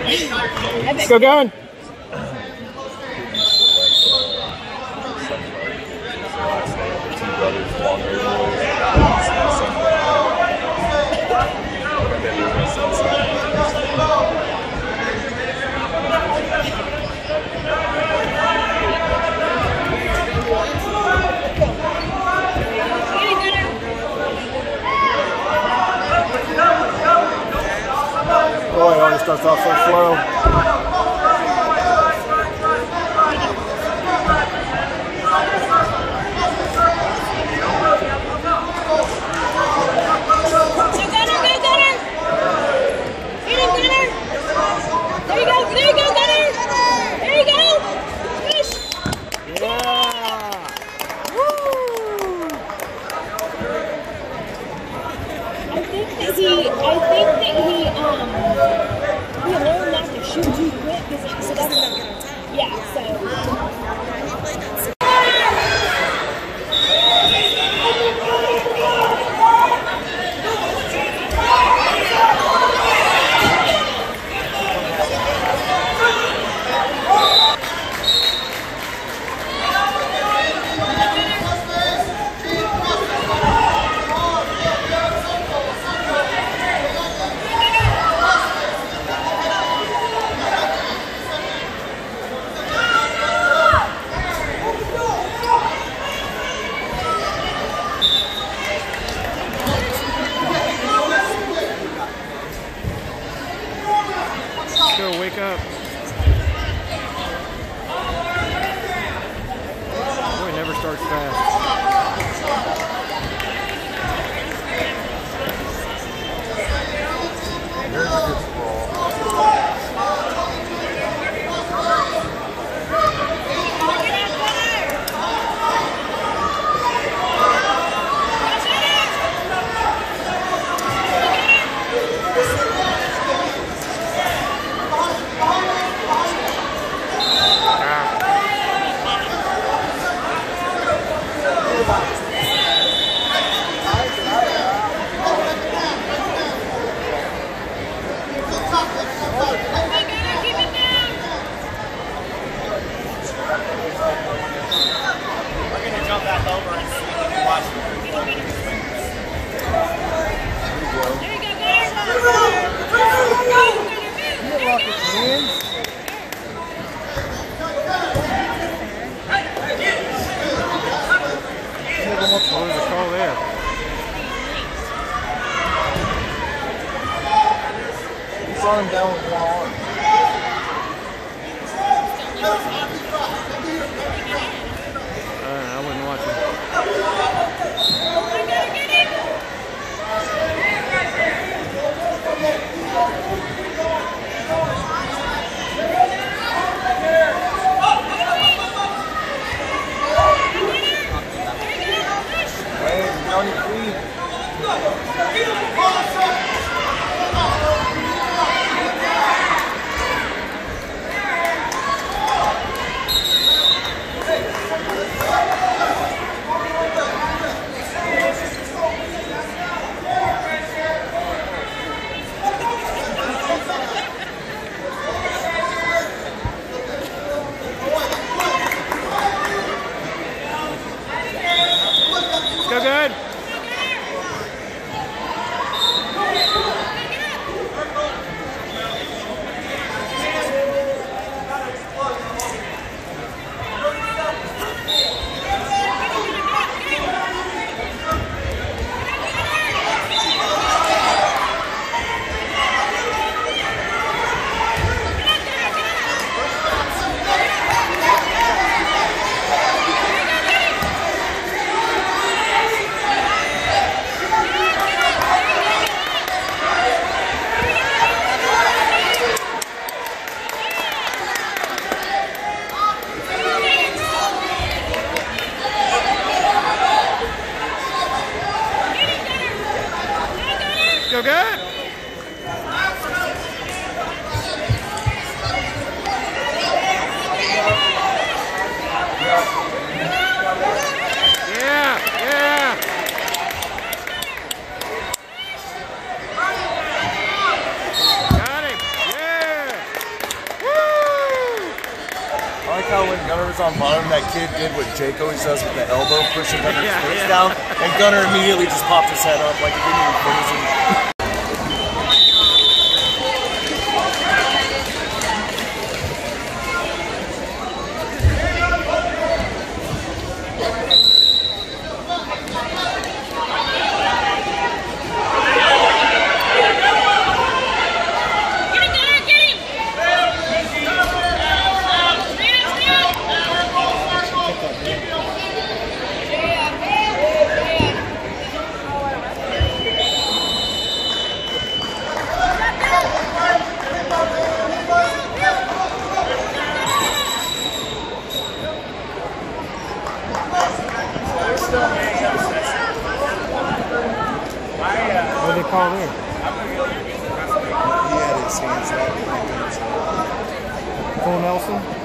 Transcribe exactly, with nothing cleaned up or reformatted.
Go going. Boy, it always starts off so slow. Wake up. Boy, it never starts fast. There's a good sprawl. Down with one arm. Uh, I wasn't watching. Hey, Johnny, please. was on bottom, that kid did what Jake always does with the elbow, pushing Gunner's Yeah, face yeah. down, and Gunner immediately just popped his head up like it didn't even phase him. What do they call him? He had his hands up. Cole Nelson?